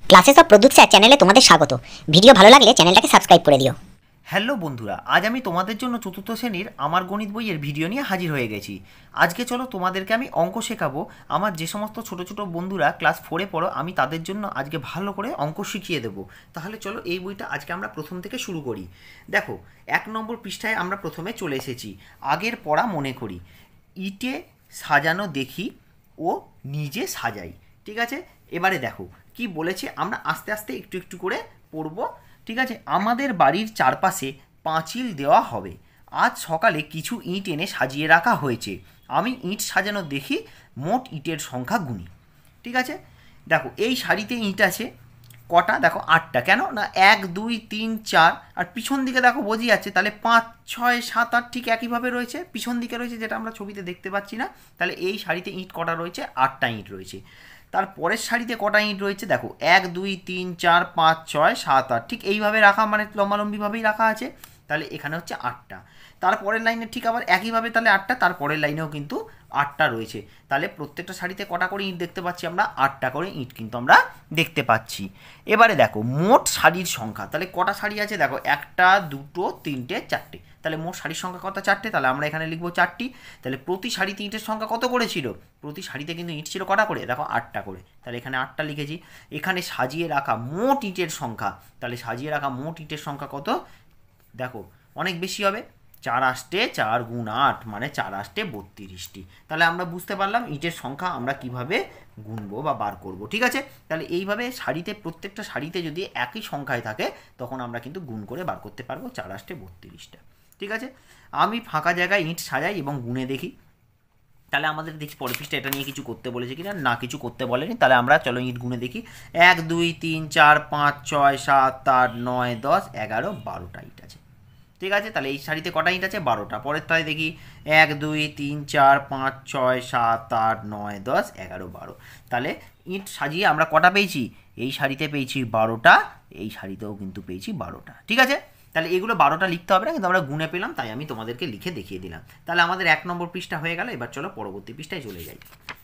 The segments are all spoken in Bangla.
ক্লাসেস অফ প্রদ্যুৎ স্যার চ্যানেলে তোমাদের স্বাগত। ভিডিও ভালো লাগলে চ্যানেলটাকে সাবস্ক্রাইব করে দিও। হ্যালো বন্ধুরা, আজ আমি তোমাদের জন্য চতুর্থ শ্রেণীর আমার গণিত বইয়ের ভিডিও নিয়ে হাজির হয়ে গেছি। আজকে চলো তোমাদেরকে আমি অঙ্ক শেখাবো। আমার যে সমস্ত ছোট ছোট বন্ধুরা ক্লাস 4-এ পড়ো, আমি তাদের জন্য আজকে ভালো করে অঙ্ক শিখিয়ে দেবো। তাহলে চলো এই বইটা আজকে আমরা প্রথম থেকে শুরু করি। দেখো, 1 নম্বর পৃষ্ঠায় আমরা প্রথমে চলে এসেছি। আগের পড়া মনে করি, ইটে সাজানো দেখি ও নিজে সাজাই। ঠিক আছে, এবারে দেখো কি বলেছে, আমরা আস্তে আস্তে একটু একটু করে পড়বো। ঠিক আছে, আমাদের বাড়ির চারপাশে পাঁচিল দেওয়া হবে। আজ সকালে কিছু ইট এনে সাজিয়ে রাখা হয়েছে। আমি ইট সাজানো দেখি, মোট ইটের সংখ্যা গুনি। ঠিক আছে, দেখো এই সারিতে ইট আছে কটা, দেখো 8টা। কেন না 1 2 3 4, আর পিছন দিকে দেখো বোঝা যাচ্ছে, তাহলে 5 6 7 8 ঠিক একইভাবে রয়েছে। পিছন দিকে রয়েছে, যেটা আমরা ছবিতে দেখতে পাচ্ছি না। তাহলে এই সারিতে ইট কটা রয়েছে? 8টা ইট রয়েছে। তারপরের সারিতে কটা ইট রয়েছে দেখো, 1 2 3 4 5 6 7 8, ঠিক এইভাবে রাখা, মানে লম্বালম্বিভাবেই রাখা আছে। তাহলে এখানে হচ্ছে 8টা। তারপরের লাইনে ঠিক আবার একইভাবে তাহলে 8টা, তারপরের লাইনেও কিন্তু 8টা রয়েছে। তাহলে প্রত্যেকটা সারিতে কটা করে ইট দেখতে পাচ্ছি আমরা? 8টা করে ইট কিন্তু আমরা দেখতে পাচ্ছি। এবারে দেখো মোট সারির সংখ্যা, তাহলে কটা সারি আছে দেখো, 1টা 2টো 3টে 4টে। তাহলে মোট সারির সংখ্যা কত? 4টে। তাহলে আমরা এখানে লিখবো 4টি। তাহলে প্রতি সারিতে ইটের সংখ্যা কত করে ছিল? প্রতি সারিতে কিন্তু ইট ছিল কটা করে দেখো, 8টা করে। তাহলে এখানে 8টা লিখেছি। এখানে সাজিয়ে রাখা মোট ইটের সংখ্যা, তাহলে সাজিয়ে রাখা মোট ইটের সংখ্যা কত দেখো, অনেক বেশি হবে। 4 আসতে 4 গুণ 8, মানে 4 আসতে 32টি। তাহলে আমরা বুঝতে পারলাম ইটের সংখ্যা আমরা কিভাবে গুনবো বা বার করব। ঠিক আছে, তাহলে এইভাবে সারিতে, প্রত্যেকটা সারিতে যদি একই সংখ্যায় থাকে তখন আমরা কিন্তু গুণ করে বার করতে পারবো 4 আসতে 32টা। ঠিক আছে, আমি ফাঁকা জায়গায় ইট সাজাই এবং গুনে দেখি। তাহলে আমাদের দেখি পরের পৃষ্ঠা এটা নিয়ে কিছু করতে বলেছে কিনা, না কিছু করতে বলেনি। তাহলে আমরা চলো ইট গুনে দেখি। 1 2 3 4 5 6 7 8 9 10 11 12টা ইট আছে। ঠিক আছে, তাহলে এই সারিতে কটা ইট আছে? 12টা। পরের তাই দেখি 1 2 3 4 5 6 7 8 9 10 11 12। তাহলে ইট সাজিয়ে আমরা কটা পেয়েছি? এই সারিতে পেয়েছি 12টা, এই সারিতেও কিন্তু পেয়েছি 12টা। ঠিক আছে, তাহলে এগুলো 12টা লিখতে হবে না, কিন্তু আমরা গুনে পেলাম, তাই আমি তোমাদেরকে লিখে দেখিয়ে দিলাম। তাহলে আমাদের 1 নম্বর পৃষ্ঠা হয়ে গেল। এবার চলো পরবর্তী পৃষ্ঠায় চলে যাই।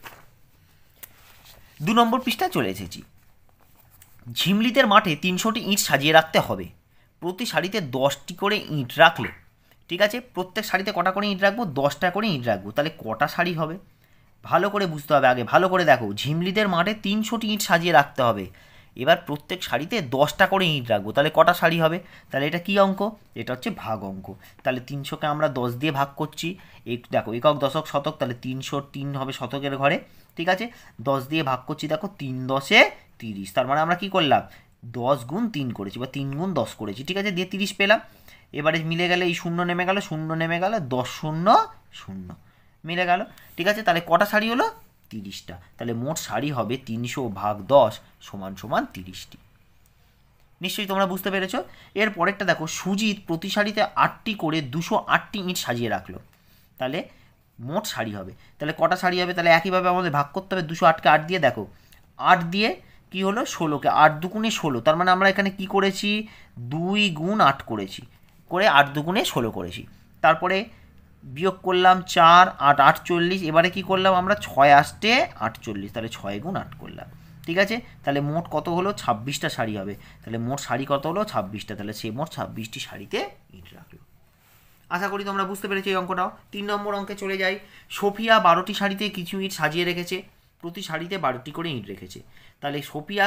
2 নম্বর পৃষ্ঠায় চলে এসেছি। ঝিমলিদের মাঠে 300টি ইট সাজিয়ে রাখতে হবে। প্রতি সারিতে 10টি করে ইট রাখলে, ঠিক আছে, প্রত্যেক সারিতে কটা করে ইট রাখবো? 10টা করে ইট রাখবো। তাহলে কটা সারি হবে ভালো করে বুঝতে হবে। আগে ভালো করে দেখো, ঝিমলিদের মাঠে 300টি ইট সাজিয়ে রাখতে হবে। এবার প্রত্যেক সারিতে 10টা করে ইট রাখবো, তাহলে কটা সারি হবে? তাহলে এটা কী অঙ্ক? এটা হচ্ছে ভাগ অঙ্ক। তাহলে 300কে আমরা 10 দিয়ে ভাগ করছি। দেখো একক দশক শতক, তাহলে 303 হবে শতকের ঘরে। ঠিক আছে, 10 দিয়ে ভাগ করছি, দেখো 3 10 30। তার মানে আমরা কী করলাম? 10 গুণ 3 করেছি, বা 3 গুণ 10 করেছি। ঠিক আছে, দিয়ে 30 পেলাম। এবারে মিলে গেলে এই শূন্য নেমে গেল, শূন্য নেমে গেল, 10 0 0 মিলে গেল। ঠিক আছে, তাহলে কটা সারি হলো? 30টা। তাহলে মোট সারি হবে 300 ভাগ 10 সমান সমান 30টি। নিশ্চয়ই তোমরা বুঝতে পেরেছো। এর পরেরটা দেখো, সুজিত প্রতি সারিতে 8টি করে 208টি ইট সাজিয়ে রাখলো। তাহলে মোট সারি হবে, তাহলে কটা সারি হবে? তাহলে একইভাবে আমাদের ভাগ করতে হবে। 208কে 8 দিয়ে, দেখো 8 দিয়ে কি হলো? 16কে 8 দুগুণে 16। তার মানে আমরা এখানে কি করেছি? 2 গুণ 8 করেছি, করে 8 দুগুণে 16 করেছি। তারপরে বিয়োগ করলাম 4 8 48। এবারে কি করলাম আমরা? 6 আসতে 48, তাহলে 6 গুণ 8 করলাম। ঠিক আছে, তাহলে মোট কত হলো? 26টা সারি হবে। তাহলে মোট সারি কত হলো? 26টা। তাহলে সে মোট 26টি সারিতে ইট রাখলো। আশা করি তোমরা বুঝতে পেরেছো এই অঙ্কটাও। 3 নম্বর অঙ্কে চলে যাই। সোফিয়া 12টি সারিতে কিছু ইট সাজিয়ে রেখেছে। প্রতি সারিতে 12টি করে ইট রেখেছে। তাহলে সোফিয়া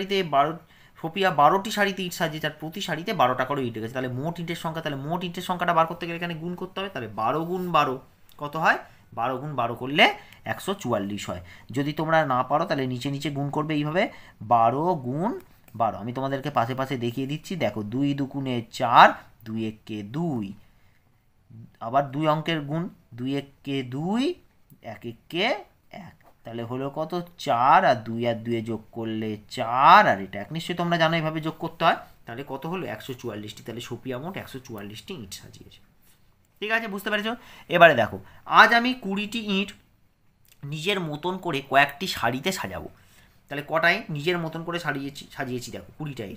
12টি সারিতে ইট সাজিয়েছে, আর প্রতি সারিতে 12টা করে ইট রেখেছে। তাহলে মোট ইটের সংখ্যা, তাহলে মোট ইটের সংখ্যাটা বার করতে গেলে এখানে গুণ করতে হবে। তাহলে 12 গুণ 12 কত হয়? 12 গুণ 12 করলে 144 হয়। যদি তোমরা না পারো তাহলে নিচে নিচে গুণ করবে এইভাবে, 12 গুণ 12। আমি তোমাদেরকে পাশে পাশে দেখিয়ে দিচ্ছি। দেখো 2 দুগুণে 4, 2 একে 2, আবার 2 অঙ্কের গুণ, 2 একে 2, 1 একে 1। তাহলে হলো কত? 4, আর 2 আর 2 যোগ করলে 4, আর এটা 1। নিশ্চয়ই তোমরা জানো এইভাবে যোগ করতে হয়। তাহলে কত হলো? 144টি। তাহলে সোফিয়া মোট 144টি ইট সাজিয়েছে। ঠিক আছে, বুঝতে পেরেছো। এবারে দেখো, আজ আমি 20টি ইট নিজের মতন করে কয়েকটি সারিতে সাজাবো। তাহলে কটায় নিজের মতন করে সাজিয়েছি দেখো, 20টা ইট।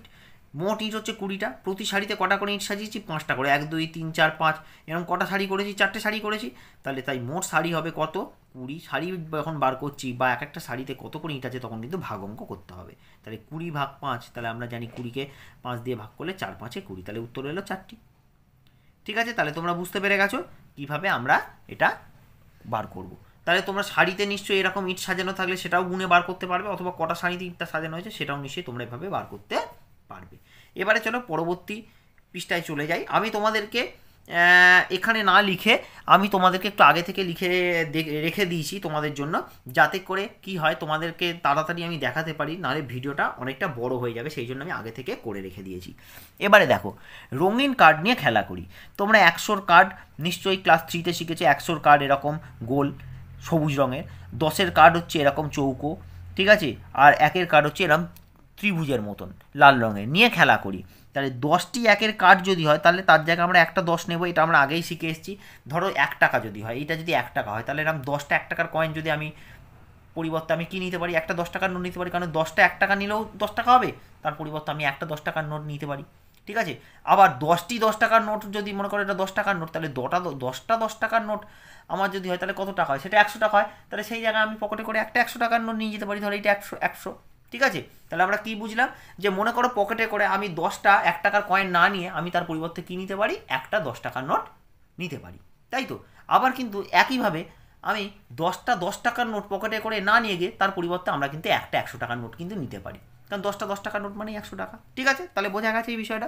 মোট ইট হচ্ছে 20টা, প্রতি শাড়িতে কটা করে ইট সাজিয়েছি? 5টা করে, 1 2 3 4 5, এরকম কটা শাড়ি করেছি? 4টে শাড়ি করেছি। তাহলে তাই মোট শাড়ি হবে কত? 20। শাড়ি যখন বার করছি বা এক একটা শাড়িতে কত করে ইট আছে তখন কিন্তু ভাগ অঙ্ক করতে হবে। তাহলে 20 ভাগ 5, তাহলে আমরা জানি 20কে 5 দিয়ে ভাগ করলে 4 5 20, তাহলে উত্তর এলো 4টি। ঠিক আছে, তাহলে তোমরা বুঝতে পেরে গেছো কীভাবে আমরা এটা বার করব। তাহলে তোমরা শাড়িতে নিশ্চয়ই এরকম ইট সাজানো থাকলে সেটাও গুনে বার করতে পারবে, অথবা কটা শাড়িতে ইটটা সাজানো হয়েছে সেটাও নিশ্চয়ই তোমরা এভাবে বার করতে পারবে। এবারে চলো পরবর্তী পৃষ্ঠায় চলে যাই। আমি তোমাদেরকে এখানে না লিখে আমি তোমাদেরকে একটু আগে থেকে লিখে রেখে দিয়েছি তোমাদের জন্য, যাতে করে কি হয় তোমাদেরকে তাড়াতাড়ি আমি দেখাতে পারি, নাহলে ভিডিওটা অনেকটা বড় হয়ে যাবে, সেই জন্য আমি আগে থেকে করে রেখে দিয়েছি। এবারে দেখো, রঙিন কার্ড নিয়ে খেলা করি। তোমরা 100 কার্ড নিশ্চয়ই ক্লাস 3তে শিখেছে। 100 কার্ড এরকম গোল সবুজ রঙের, 10-এর কার্ড হচ্ছে এরকম চৌকো, ঠিক আছে, আর 1-এর কার্ড হচ্ছে এরকম ত্রিভুজের মতন লাল রঙের, নিয়ে খেলা করি। তাহলে 10টি 1-এর কার্ড যদি হয় তাহলে তার জায়গায় আমরা একটা 10 নেব, এটা আমরা আগেই শিখে এসেছি। ধরো 1 টাকা যদি হয়, এটা যদি 1 টাকা হয়, তাহলে এরকম 10টা 1 টাকার কয়েন যদি আমি পরিবর্তে আমি কী নিতে পারি? একটা 10 টাকার নোট নিতে পারি, কারণ 10টা 1 টাকা নিলেও 10 টাকা হবে, তার পরিবর্তে আমি একটা 10 টাকার নোট নিতে পারি। ঠিক আছে, আবার 10টি 10 টাকার নোট যদি মনে করো এটা 10 টাকার নোট, তাহলে 10টা 10 টাকার নোট আমার যদি হয় তাহলে কত টাকা হয়? সেটা 100 টাকা হয়। তাহলে সেই জায়গায় আমি পকেটে করে একটা 100 টাকার নোট নিয়ে যেতে পারি, ধরো এটা 100। ঠিক আছে, তাহলে আমরা কি বুঝলাম? যে মনে করো পকেটে করে আমি 10টা 1 টাকার কয়েন না নিয়ে আমি তার পরিবর্তে কী নিতে পারি? একটা 10 টাকার নোট নিতে পারি, তাই তো। আবার কিন্তু একইভাবে আমি 10টা 10 টাকার নোট পকেটে করে না নিয়ে গিয়ে তার পরিবর্তে আমরা কিন্তু একটা 100 টাকার নোট কিন্তু নিতে পারি, কারণ 10টা 10 টাকার নোট মানেই 100 টাকা। ঠিক আছে, তাহলে বোঝা গেছে এই বিষয়টা।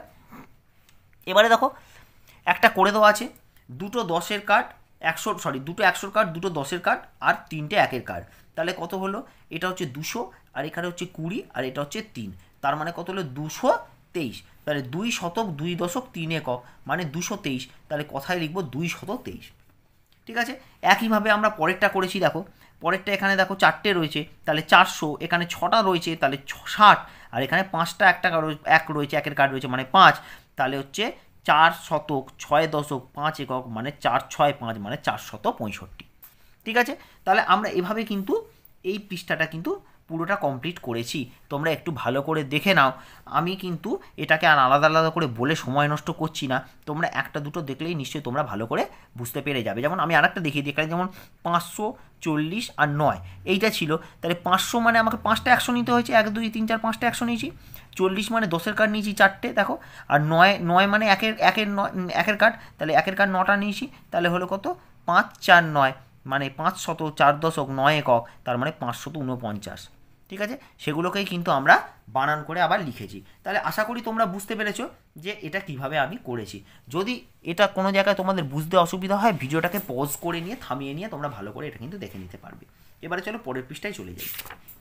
এবারে দেখো, একটা করে দেওয়া আছে দুটো 10-এর কার্ড, দুটো 100-র কার্ড, দুটো 10-এর কার্ড আর 3টে 1-এর কার্ড। তাহলে কত হলো? এটা হচ্ছে 200, আর এখানে হচ্ছে 20, আর এটা হচ্ছে 3, তার মানে কত হলো? 223। তাহলে 2 শতক 2 দশক 3 একক মানে 223, তাহলে কথায় লিখবো 223। ঠিক আছে, একইভাবে আমরা পরেরটা করেছি। দেখো পরেরটা এখানে দেখো 4টে রয়েছে, তাহলে 400, এখানে 6টা রয়েছে তাহলে 60, আর এখানে 5টা 1 টাকা এক রয়েছে, 1-এর কার্ড রয়েছে মানে 5, তাহলে হচ্ছে 4 শতক 6 দশক 5 একক মানে 4 6 5 মানে 465। ঠিক আছে, তাহলে আমরা এভাবে কিন্তু এই পৃষ্ঠাটা কিন্তু পুরোটা কমপ্লিট করেছি। তোমরা একটু ভালো করে দেখে নাও, আমি কিন্তু এটাকে আর আলাদা আলাদা করে বলে সময় নষ্ট করছি না, তোমরা একটা দুটো দেখলেই নিশ্চয়ই তোমরা ভালো করে বুঝতে পেরে যাবে। যেমন আমি আরেকটা দেখিয়ে দিই, এখানে যেমন 540 আর 9 এইটা ছিল, তাহলে 500 মানে আমাকে 5টা 100 নিতে হয়েছে, 1 2 3 4 5টা 100 নিয়েছি। 40 মানে 10-এর কার্ড নিয়েছি 4টে, দেখো, আর 9 মানে একের কার্ড, তাহলে 1-এর কার্ড 9টা নিয়েছি, তাহলে হলো কত? 5 4 9 মানে 504 দশক 9 একক, তার মানে 549। ঠিক আছে, সেগুলোকেই কিন্তু আমরা বানান করে আবার লিখেছি। তাহলে আশা করি তোমরা বুঝতে পেরেছো যে এটা কিভাবে আমি করেছি। যদি এটা কোনো জায়গায় তোমাদের বুঝতে অসুবিধা হয়, ভিডিওটাকে পজ করে নিয়ে থামিয়ে নিয়ে তোমরা ভালো করে এটা কিন্তু দেখে নিতে পারবে। এবারে চলো পরের পৃষ্ঠায় চলে যাই।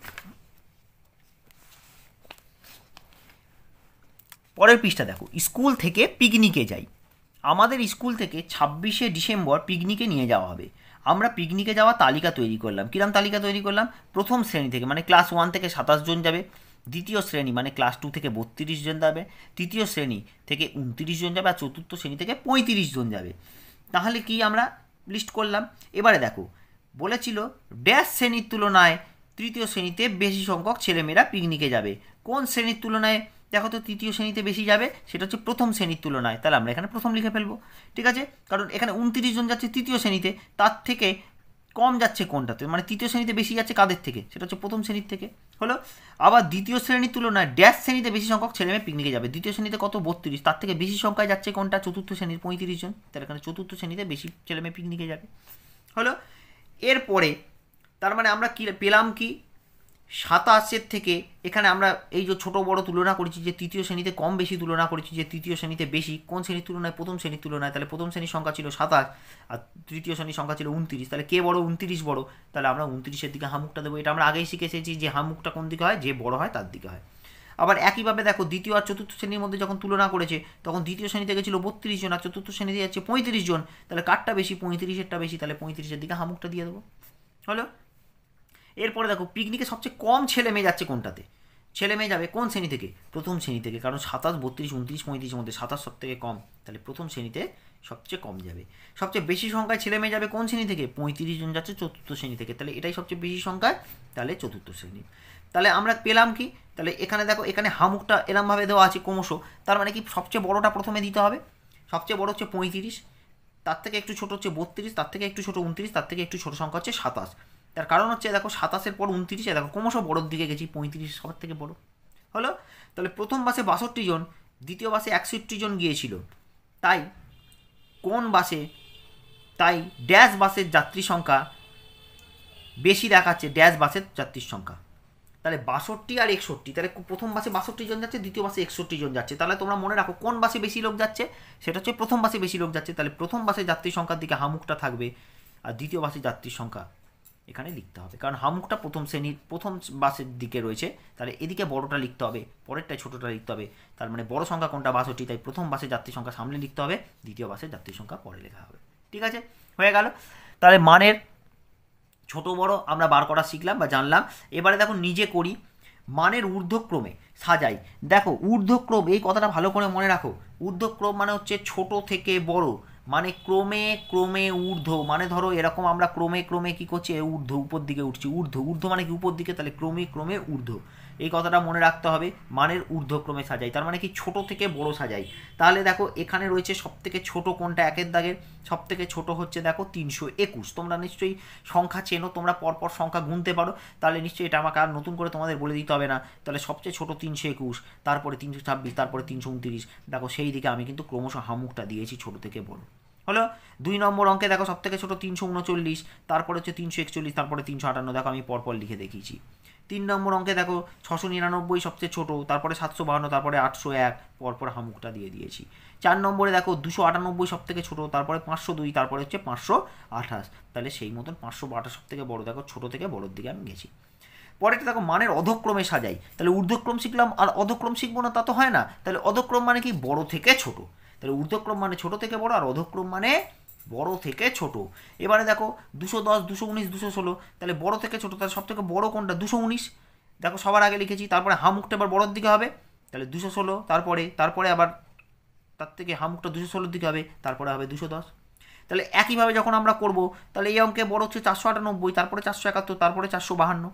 পরের পৃষ্ঠা দেখো, স্কুল থেকে পিকনিকে যাই। আমাদের স্কুল থেকে 26শে ডিসেম্বর পিকনিকে নিয়ে যাওয়া হবে। আমরা পিকনিকে যাওয়া তালিকা তৈরি করলাম। কিরম তালিকা তৈরি করলাম? প্রথম শ্রেণী থেকে মানে ক্লাস 1 থেকে 27 জন যাবে, দ্বিতীয় শ্রেণী মানে ক্লাস 2 থেকে 32 জন যাবে, তৃতীয় শ্রেণী থেকে 29 জন যাবে, আর চতুর্থ শ্রেণী থেকে 35 জন যাবে। তাহলে কি আমরা লিস্ট করলাম। এবারে দেখো বলেছিল ড্যাশ শ্রেণীর তুলনায় তৃতীয় শ্রেণীতে বেশি সংখ্যক ছেলেমেয়েরা পিকনিকে যাবে। কোন শ্রেণীর তুলনায়? দেখো তো তৃতীয় শ্রেণীতে বেশি যাবে, সেটা হচ্ছে প্রথম শ্রেণীর তুলনায়, তাহলে আমরা এখানে প্রথম লিখে ফেলবো। ঠিক আছে, কারণ এখানে 29 জন যাচ্ছে তৃতীয় শ্রেণীতে, তার থেকে কম যাচ্ছে কোনটাতে? মানে তৃতীয় শ্রেণীতে বেশি যাচ্ছে কাদের থেকে? সেটা হচ্ছে প্রথম শ্রেণীর থেকে। হলো, আবার দ্বিতীয় শ্রেণীর তুলনায় ড্যাশ শ্রেণীতে বেশি সংখ্যক ছেলেমেয়ে পিকনিকে যাবে। দ্বিতীয় শ্রেণীতে কত? 32, তার থেকে বেশি সংখ্যায় যাচ্ছে কোনটা? চতুর্থ শ্রেণীর 35 জন, তাহলে এখানে চতুর্থ শ্রেণীতে বেশি ছেলেমেয়ে পিকনিকে যাবে। হলো, এরপরে তার মানে আমরা কি পেলাম? কি 27-এর থেকে এখানে আমরা এই যে ছোটো বড় তুলনা করেছি, যে তৃতীয় শ্রেণীতে কম বেশি তুলনা করেছি, যে তৃতীয় শ্রেণীতে বেশি কোন শ্রেণীর তুলনায়? প্রথম শ্রেণীর তুলনায়। তাহলে প্রথম শ্রেণীর সংখ্যা ছিল 27 আর তৃতীয় শ্রেণীর সংখ্যা ছিল 29, তাহলে কে বড়? 29 বড়, তাহলে আমরা 29-এর দিকে হামুকটা দেবো। এটা আমরা আগেই শিখে এসেছি যে হামুকটা কোন দিকে হয়? যে বড় হয় তার দিকে হয়। আবার একইভাবে দেখো দ্বিতীয় আর চতুর্থ শ্রেণীর মধ্যে যখন তুলনা করেছে তখন দ্বিতীয় শ্রেণীতে গেছিলো 32 জন আর চতুর্থ শ্রেণীতে যাচ্ছে 35 জন, তাহলে কারটা বেশি? 35-এরটা বেশি, তাহলে 35-এর দিকে হামুকটা দিয়ে দেবো। হলো, এরপরে দেখো পিকনিকে সবচেয়ে কম ছেলে মেয়ে যাচ্ছে কোনটাতে? ছেলে মেয়ে যাবে কোন শ্রেণী থেকে? প্রথম শ্রেণী থেকে, কারণ 27 32 29 35-এর মধ্যে 27 সব থেকে কম, তাহলে প্রথম শ্রেণীতে সবচেয়ে কম যাবে। সবচেয়ে বেশি সংখ্যায় ছেলে মেয়ে যাবে কোন শ্রেণী থেকে? 35 জন যাচ্ছে চতুর্থ শ্রেণী থেকে, তাহলে এটাই সবচেয়ে বেশি সংখ্যায়, তাহলে চতুর্থ শ্রেণী। তাহলে আমরা পেলাম কি, তাহলে এখানে দেখো এখানে হামুকটা এরমভাবে দেওয়া আছে ক্রমশ, তার মানে কি সবচেয়ে বড়টা প্রথমে দিতে হবে। সবচেয়ে বড় হচ্ছে 35, তার থেকে একটু ছোটো হচ্ছে 32, তার থেকে একটু ছোটো 29, তার থেকে একটু ছোটো সংখ্যা হচ্ছে 27। তার কারণ হচ্ছে দেখো 27-এর পর 29, দেখো ক্রমশ বড়োর দিকে গেছি, 35 সবার থেকে বড়ো হলো। তাহলে প্রথম বাসে 62 জন, দ্বিতীয় বাসে 61 জন গিয়েছিল, তাই কোন বাসে, তাই ড্যাশ বাসের যাত্রী সংখ্যা বেশি দেখাচ্ছে ড্যাশ বাসের যাত্রীর সংখ্যা। তাহলে 62 আর 61, তাহলে প্রথম বাসে 62 জন যাচ্ছে, দ্বিতীয় বাসে 61 জন যাচ্ছে। তাহলে তোমরা মনে রাখো কোন বাসে বেশি লোক যাচ্ছে, সেটা হচ্ছে প্রথম বাসে বেশি লোক যাচ্ছে। তাহলে প্রথম বাসে যাত্রীর সংখ্যার দিকে হামুকটা থাকবে, আর দ্বিতীয় বাসে যাত্রীর সংখ্যা এখানে লিখতে হবে, কারণ হামুকটা প্রথম শ্রেণীর প্রথম বাসের দিকে রয়েছে। তাহলে এদিকে বড়টা লিখতে হবে, পরেরটায় ছোটোটা লিখতে হবে। তার মানে বড় সংখ্যা কোনটা 62, তাই প্রথম বাসে যাত্রীর সংখ্যা সামনে লিখতে হবে, দ্বিতীয় বাসের যাত্রীর সংখ্যা পরে লেখা হবে। ঠিক আছে, হয়ে গেল। তাহলে মানের ছোট বড় আমরা বার করা শিখলাম বা জানলাম। এবারে দেখো নিজে করি, মানের ঊর্ধ্বক্রমে সাজাই। দেখো ঊর্ধ্বক্রম, এই কথাটা ভালো করে মনে রাখো। ঊর্ধ্বক্রম মানে হচ্ছে ছোট থেকে বড়, মানে ক্রমে ক্রমে ঊর্ধ্ব, মানে ধরো এরকম আমরা ক্রমে ক্রমে কী করছি, ঊর্ধ্ব উপর দিকে উঠছি, ঊর্ধ্ব ঊর্ধ্ব মানে কি উপর দিকে, তাহলে ক্রমে ক্রমে ঊর্ধ্ব, এই কথাটা মনে রাখতে হবে। মানের ঊর্ধ্বক্রমে সাজাই, তার মানে কি ছোট থেকে বড় সাজাই। তাহলে দেখো এখানে রয়েছে সব থেকে ছোটো কোনটা, একের দাগের সব থেকে ছোটো হচ্ছে দেখো 321। তোমরা নিশ্চয়ই সংখ্যা চেনো, তোমরা পরপর সংখ্যা গুনতে পারো, তাহলে নিশ্চয়ই এটা আমাকে আর নতুন করে তোমাদের বলে দিতে হবে না। তাহলে সবচেয়ে ছোটো 321, তারপরে 326, তারপরে 329। দেখো সেই দিকে আমি কিন্তু ক্রমশ হামুকটা দিয়েছি ছোটো থেকে বড় হলো। 2 নম্বর অঙ্কে দেখো সব থেকে ছোটো 339, তারপরে হচ্ছে 341, তারপরে 358। দেখো আমি পরপর লিখে দেখিয়েছি। 3 নম্বর অঙ্কে দেখো 699 সবচেয়ে ছোটো, তারপরে 752, তারপরে 801, পরপর হামুকটা দিয়ে দিয়েছি। 4 নম্বরে দেখো 298 সব থেকে ছোটো, তারপরে 502, তারপরে হচ্ছে 528। তাহলে সেই মতন 528 সব থেকে বড়ো, দেখো ছোটো থেকে বড়োর দিকে আমি গেছি। পরেরটা দেখো মানের অধক্রমে সাজাই। তাহলে ঊর্ধ্বক্রম শিখলাম আর অধক্রম শিখবো না, তা তো হয় না। তাহলে অধক্রম মানে কি, বড় থেকে ছোট। তাহলে ঊর্ধ্বক্রম মানে ছোট থেকে বড়, আর অধক্রম মানে বড় থেকে ছোট। এবারে দেখো 210, 219, 216, তাহলে বড় থেকে ছোট, তাহলে সব থেকে বড় কোনটা, 219। দেখো সবার আগে লিখেছি, তারপরে হামুকটা এবার বড়োর দিকে হবে, তাহলে 216, তারপরে আবার তার থেকে হামুকটা 216-র দিকে হবে, তারপরে হবে 210। তাহলে একইভাবে যখন আমরা করব, তাহলে এই অঙ্কে বড় হচ্ছে 498, তারপরে 471, তারপরে 452,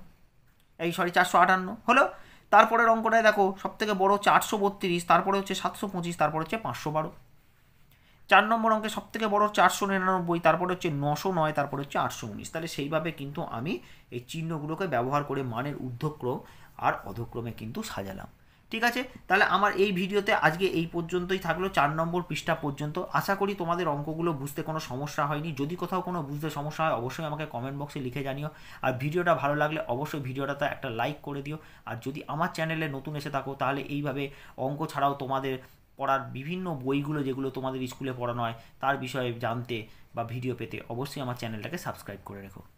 458 হলো। তারপরের অঙ্কটায় দেখো সব থেকে বড় হচ্ছে 832, তারপরে হচ্ছে 725, তারপরে হচ্ছে 512। 4 নম্বর অঙ্কে সব থেকে বড় হচ্ছে 899, তারপরে হচ্ছে 909, তারপরে হচ্ছে 819। তাহলে সেইভাবে কিন্তু আমি এই চিহ্নগুলোকে ব্যবহার করে মানের ঊর্ধ্বক্রম আর অধক্রমে কিন্তু সাজালাম। ঠিক আছে, তাহলে আমার এই ভিডিওতে আজকে এই পর্যন্তই থাকলো, 4 নম্বর পৃষ্ঠা পর্যন্ত। আশা করি তোমাদের অঙ্কগুলো বুঝতে কোনো সমস্যা হয়নি। যদি কোথাও কোনো বুঝতে সমস্যা হয় অবশ্যই আমাকে কমেন্ট বক্সে লিখে জানিও। আর ভিডিওটা ভালো লাগলে অবশ্যই ভিডিওটাতে একটা লাইক করে দিও। আর যদি আমার চ্যানেলে নতুন এসে থাকো, তাহলে এইভাবে অঙ্ক ছাড়াও তোমাদের পড়ার বিভিন্ন বইগুলো যেগুলো তোমাদের স্কুলে পড়ানো হয় তার বিষয়ে জানতে বা ভিডিও পেতে অবশ্যই আমার চ্যানেলটাকে সাবস্ক্রাইব করে রেখো।